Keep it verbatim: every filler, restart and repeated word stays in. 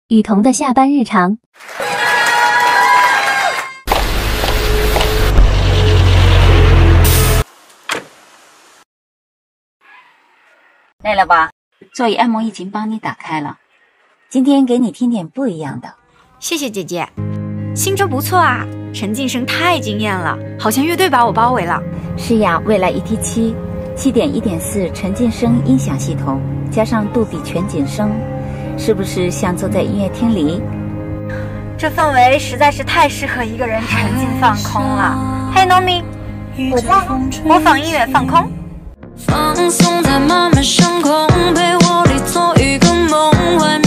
雨桐的下班日常。 累了吧？座椅按摩已经帮你打开了，今天给你听点不一样的。 谢谢姐姐，新车不错啊，陈晋生太惊艳了，好像乐队把我包围了。 是呀，蔚来 E T 七 七点一点四沉浸声音响系统，加上杜比全景声，是不是像坐在音乐厅里？ 这氛围实在是太适合一个人沉浸放空了。嘿，农民，我在模仿音乐放空。 放松在漫漫上空，被窝里做一个梦，外